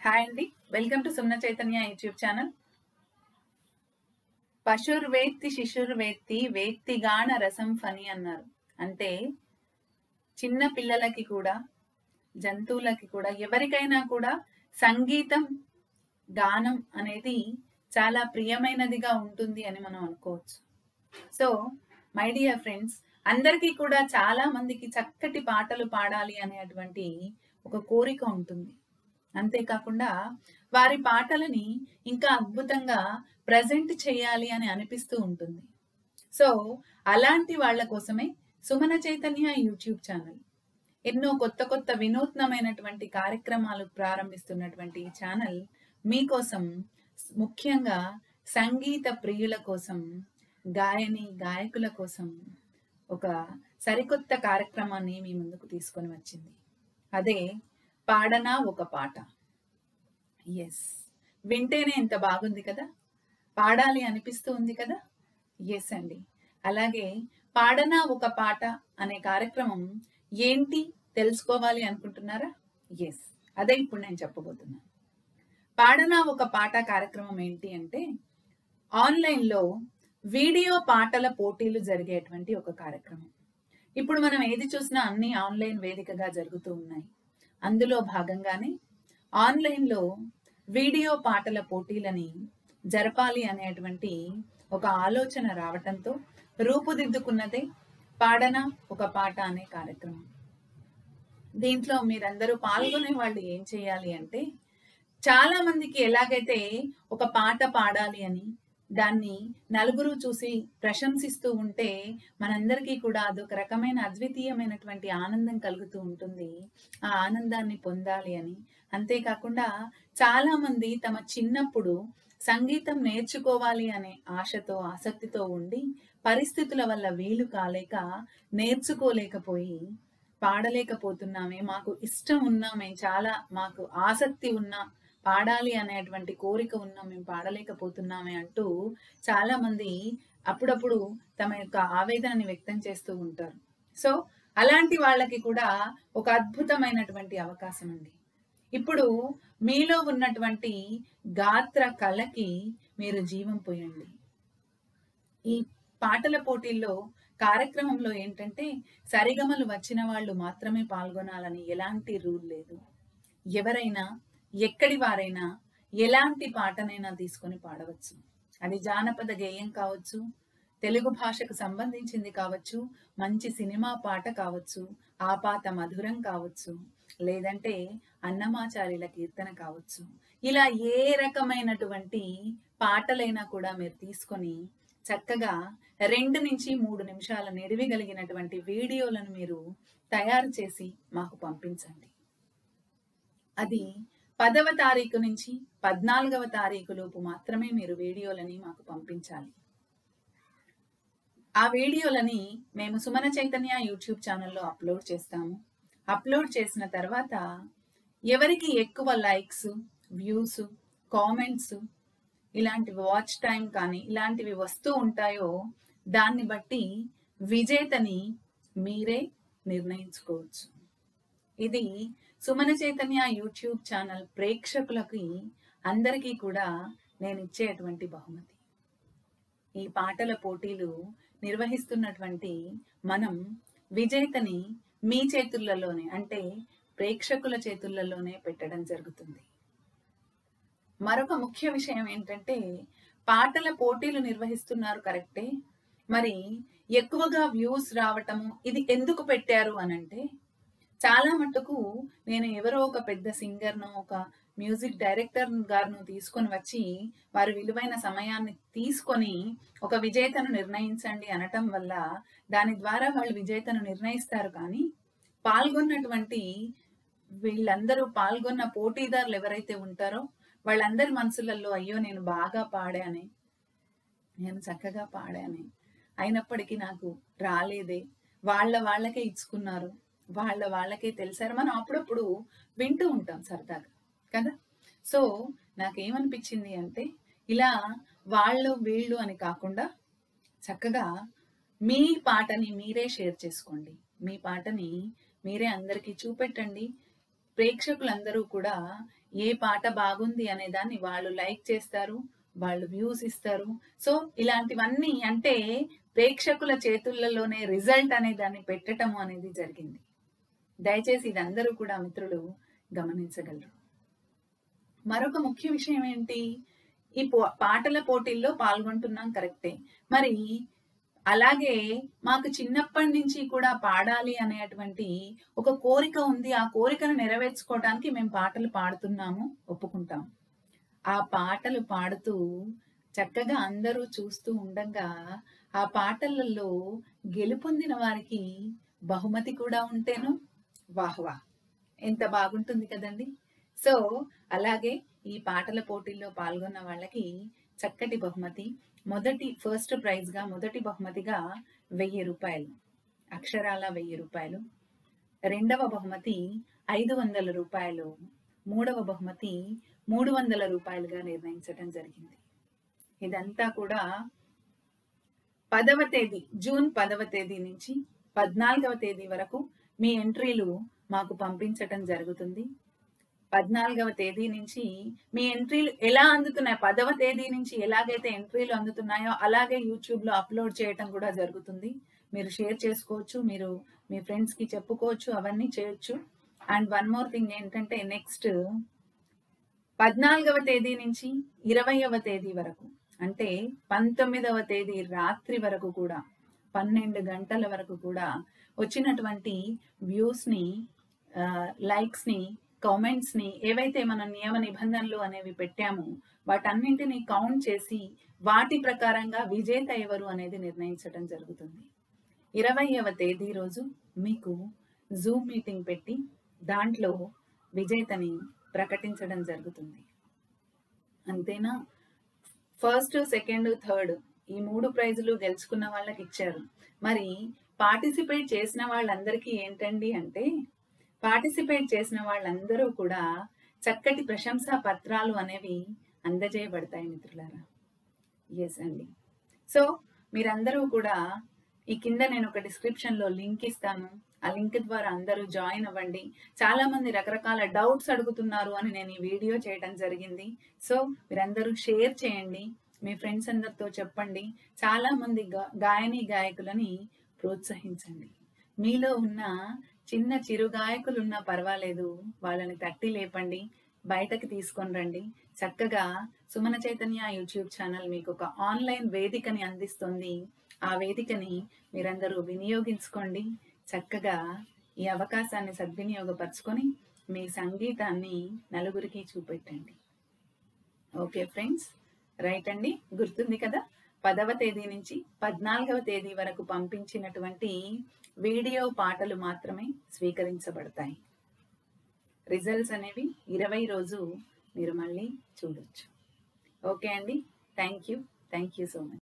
Hi అండి. Welcome to Sumana Chaitanya YouTube channel. పశుర్వేత్తి శిశుర్వేత్తి వేత్తిగాన రసం ఫని అన్నారు. అంటే చిన్న పిల్లలకి కూడా, జంతువులకి కూడా, ఎవరికైనా కూడా సంగీతం, గానం అనేది చాలా ప్రియమైనదిగా ఉంటుంది అని మనం అనుకోవచ్చు. సో మై డియర్ ఫ్రెండ్స్, అందరికీ కూడా చాలా మందికి చక్కటి పాటలు పాడాలి అనేటువంటి ఒక కోరిక ఉంటుంది. అంతేకాకుండా వారి పాటలని ఇంకా అద్భుతంగా ప్రజెంట్ చేయాలి అని అనిపిస్తూ ఉంటుంది. సో అలాంటి వాళ్ళ కోసమే సుమన చైతన్య యూట్యూబ్ ఛానల్ ఎన్నో కొత్త కొత్త వినూత్నమైనటువంటి కార్యక్రమాలు ప్రారంభిస్తున్నటువంటి ఈ ఛానల్ మీకోసం, ముఖ్యంగా సంగీత ప్రియుల కోసం, గాయని గాయకుల కోసం ఒక సరికొత్త కార్యక్రమాన్ని మీ ముందుకు తీసుకొని వచ్చింది. అదే పాడనా ఒక పాట. ఎస్, వింటేనే ఎంత బాగుంది కదా, పాడాలి అనిపిస్తూ ఉంది కదా. ఎస్ అండి. అలాగే పాడనా ఒక పాట అనే కార్యక్రమం ఏంటి తెలుసుకోవాలి అనుకుంటున్నారా? ఎస్, అదే ఇప్పుడు నేను చెప్పబోతున్నాను. పాడనా ఒక పాట కార్యక్రమం ఏంటి అంటే, ఆన్లైన్లో వీడియో పాటల పోటీలు జరిగేటువంటి ఒక కార్యక్రమం. ఇప్పుడు మనం ఏది చూసినా అన్ని ఆన్లైన్ వేదికగా జరుగుతూ ఉన్నాయి. అందులో భాగంగానే ఆన్లైన్లో వీడియో పాటల పోటీలని జరపాలి అనేటువంటి ఒక ఆలోచన రావటంతో రూపుదిద్దుకున్నదే పాడనా ఒక పాట అనే కార్యక్రమం. దీంట్లో మీరందరూ పాల్గొనే వాళ్ళు ఏం చేయాలి అంటే, చాలా మందికి ఎలాగైతే ఒక పాట పాడాలి అని దాన్ని నలుగురు చూసి ప్రశంసిస్తూ ఉంటే మనందరికీ కూడా అదొక రకమైన అద్వితీయమైనటువంటి ఆనందం కలుగుతూ ఉంటుంది. ఆ ఆనందాన్ని పొందాలి అని, అంతేకాకుండా చాలా మంది తమ చిన్నప్పుడు సంగీతం నేర్చుకోవాలి అనే ఆశతో, ఆసక్తితో ఉండి పరిస్థితుల వల్ల వీలు కాలేక నేర్చుకోలేకపోయి పాడలేకపోతున్నామే, మాకు ఇష్టం ఉన్నా, మేము చాలా మాకు ఆసక్తి ఉన్నా, పాడాలి అనేటువంటి కోరిక ఉన్నా మేము పాడలేకపోతున్నామే అంటూ చాలా మంది అప్పుడప్పుడు తమ యొక్క ఆవేదనని వ్యక్తం చేస్తూ ఉంటారు. సో అలాంటి వాళ్ళకి కూడా ఒక అద్భుతమైనటువంటి అవకాశం అండి. ఇప్పుడు మీలో ఉన్నటువంటి గాత్ర కళకి మీరు జీవం పోయండి. ఈ పాటల పోటీల్లో కార్యక్రమంలో ఏంటంటే, సరిగమలు వచ్చిన వాళ్ళు మాత్రమే పాల్గొనాలని ఎలాంటి రూల్ లేదు. ఎవరైనా, ఎక్కడి వారైనా, ఎలాంటి పాటనైనా తీసుకొని పాడవచ్చు. అది జానపద గేయం కావచ్చు, తెలుగు భాషకు సంబంధించింది కావచ్చు, మంచి సినిమా పాట కావచ్చు, ఆపాత మధురం కావచ్చు, లేదంటే అన్నమాచార్యుల కీర్తన కావచ్చు. ఇలా ఏ రకమైనటువంటి పాటలైనా కూడా మీరు తీసుకొని చక్కగా 2 నుంచి 3 నిమిషాల నిడివి కలిగినటువంటి వీడియోలను మీరు తయారు చేసి మాకు పంపించండి. అది 10వ తారీఖు నుంచి 14వ తారీఖు లోపు మాత్రమే మీరు వీడియోలని మాకు పంపించాలి. ఆ వీడియోలని మేము సుమన చైతన్య యూట్యూబ్ ఛానల్లో అప్లోడ్ చేస్తాము. అప్లోడ్ చేసిన తర్వాత ఎవరికి ఎక్కువ లైక్స్, వ్యూస్, కామెంట్స్, ఇలాంటి వాచ్ టైం కానీ ఇలాంటివి వస్తూ ఉంటాయో దాన్ని బట్టి విజేతని మీరే నిర్ణయించుకోవచ్చు. ఇది సుమన చైతన్య యూట్యూబ్ ఛానల్ ప్రేక్షకులకి అందరికీ కూడా నేను ఇచ్చేటువంటి బహుమతి. ఈ పాటల పోటీలు నిర్వహిస్తున్నటువంటి మనం విజేతని మీ చేతులలోనే, అంటే ప్రేక్షకుల చేతులలోనే పెట్టడం జరుగుతుంది. మరొక ముఖ్య విషయం ఏంటంటే, పాటల పోటీలు నిర్వహిస్తున్నారు కరెక్టే, మరి ఎక్కువగా వ్యూస్ రావటము ఇది ఎందుకు పెట్టారు అనంటే, చాలా మట్టుకు నేను ఎవరో ఒక పెద్ద సింగర్ను, ఒక మ్యూజిక్ డైరెక్టర్ గారిను తీసుకొని వచ్చి వారి విలువైన సమయాన్ని తీసుకొని ఒక విజేతను నిర్ణయించండి అనటం వల్ల దాని ద్వారా వాళ్ళు విజేతను నిర్ణయిస్తారు. కానీ పాల్గొన్నటువంటి వీళ్ళందరూ, పాల్గొన్న పోటీదారులు ఎవరైతే ఉంటారో వాళ్ళందరి మనసులలో, అయ్యో నేను బాగా పాడానే, నేను చక్కగా పాడానే, అయినప్పటికీ నాకు రాలేదే, వాళ్ళకే ఇచ్చుకున్నారు, వాళ్ళకే తెలిసారు, మనం అప్పుడప్పుడు వింటూ ఉంటాం సరదాగా కదా. సో నాకేమనిపించింది అంటే, ఇలా వాళ్ళు వీళ్ళు అని కాకుండా చక్కగా మీ పాటని మీరే షేర్ చేసుకోండి, మీ పాటని మీరే అందరికీ చూపెట్టండి. ప్రేక్షకులందరూ కూడా ఏ పాట బాగుంది అనే దాన్ని వాళ్ళు లైక్ చేస్తారు, వాళ్ళు వ్యూస్ ఇస్తారు. సో ఇలాంటివన్నీ అంటే ప్రేక్షకుల చేతులలోనే రిజల్ట్ అనే దాన్ని పెట్టటం అనేది జరిగింది. దయచేసి ఇదందరూ కూడా మిత్రులు గమనించగలరు. మరొక ముఖ్య విషయం ఏంటి? ఈ పాటల పోటీల్లో పాల్గొంటున్నాం కరెక్టే. మరి అలాగే మాకు చిన్నప్పటి నుంచి కూడా పాడాలి అనేటువంటి ఒక కోరిక ఉంది. ఆ కోరికను నెరవేర్చుకోవడానికి మేము పాటలు పాడుతున్నాము, ఒప్పుకుంటాం. ఆ పాటలు పాడుతూ చక్కగా అందరూ చూస్తూ ఉండంగా ఆ పాటలలో గెలుపొందిన వారికి బహుమతి కూడా ఉంటేను వాహ్ వాహ్! ఎంత బాగుంటుంది కదండి. సో అలాగే ఈ పాటల పోటీల్లో పాల్గొన్న వాళ్ళకి చక్కటి బహుమతి, ఫస్ట్ ప్రైజ్ గా మొదటి బహుమతిగా 1000 రూపాయలు, అక్షరాల 1000 రూపాయలు. రెండవ బహుమతి 500 రూపాయలు, మూడవ బహుమతి 300 రూపాయలుగా నిర్ణయించడం జరిగింది. ఇదంతా కూడా 10వ తేదీ, జూన్ 10వ తేదీ నుంచి 14వ తేదీ వరకు మీ ఎంట్రీలు మాకు పంపించటం జరుగుతుంది. 14వ తేదీ నుంచి మీ ఎంట్రీలు ఎలా అందుతున్నాయి, 10వ తేదీ నుంచి ఎలాగైతే ఎంట్రీలు అందుతున్నాయో అలాగే యూట్యూబ్ లో అప్లోడ్ చేయటం కూడా జరుగుతుంది. మీరు షేర్ చేసుకోవచ్చు, మీరు మీ ఫ్రెండ్స్ కి చెప్పుకోవచ్చు, అవన్నీ చేయొచ్చు. అండ్ వన్ మోర్ థింగ్ ఏంటంటే, నెక్స్ట్ 14వ తేదీ నుంచి 20వ తేదీ వరకు, అంటే 19వ తేదీ రాత్రి వరకు కూడా 12 గంటల వరకు కూడా వచ్చినటువంటి వ్యూస్ ని, లైక్స్ ని, కామెంట్స్ ని, ఏవైతే మన నియమ నిబంధనలు అనేవి పెట్టామో వాటన్నింటినీ కౌంట్ చేసి వాటి ప్రకారంగా విజేత ఎవరు అనేది నిర్ణయించడం జరుగుతుంది. 20వ తేదీ రోజు మీకు జూమ్ మీటింగ్ పెట్టి దాంట్లో విజేతని ప్రకటించడం జరుగుతుంది. అంతేనా? ఫస్ట్, సెకండ్, థర్డ్ ఈ 3 ప్రైజులు గెలుచుకున్న వాళ్ళకి ఇచ్చారు. మరి పార్టిసిపేట్ చేసిన వాళ్ళందరికీ ఏంటండి అంటే, పార్టిసిపేట్ చేసిన వాళ్ళందరూ కూడా చక్కటి ప్రశంసా పత్రాలు అనేవి అందజేయబడతాయి మిత్రులారా. ఎస్ అండి. సో మీరందరూ కూడా ఈ కింద నేను ఒక డిస్క్రిప్షన్ లో లింక్ ఇస్తాను. ఆ లింక్ ద్వారా అందరూ జాయిన్ అవ్వండి. చాలా మంది రకరకాల డౌట్స్ అడుగుతున్నారు అని నేను ఈ వీడియో చేయడం జరిగింది. సో మీరందరూ షేర్ చేయండి, మీ ఫ్రెండ్స్ అందరితో చెప్పండి. చాలా మంది గాయని గాయకులని ప్రోత్సహించండి. మీలో ఉన్న చిన్న చిరు గాయకులు ఉన్నా పర్వాలేదు, వాళ్ళని తట్టి లేపండి, బయటకు తీసుకొని రండి. చక్కగా సుమన చైతన్య యూట్యూబ్ ఛానల్ మీకు ఒక ఆన్లైన్ వేదికని అందిస్తుంది. ఆ వేదికని మీరందరూ వినియోగించుకోండి. చక్కగా ఈ అవకాశాన్ని సద్వినియోగపరచుకొని మీ సంగీతాన్ని నలుగురికి చూపెట్టండి. ఓకే ఫ్రెండ్స్, రైట్ అండి. గుర్తుంది కదా, 10వ తేదీ నుంచి 14వ తేదీ వరకు పంపించినటువంటి వీడియో పాటలు మాత్రమే స్వీకరించబడతాయి. రిజల్ట్స్ అనేవి 20 రోజు మీరు మళ్ళీ చూడొచ్చు. ఓకే అండి. Thank you so much.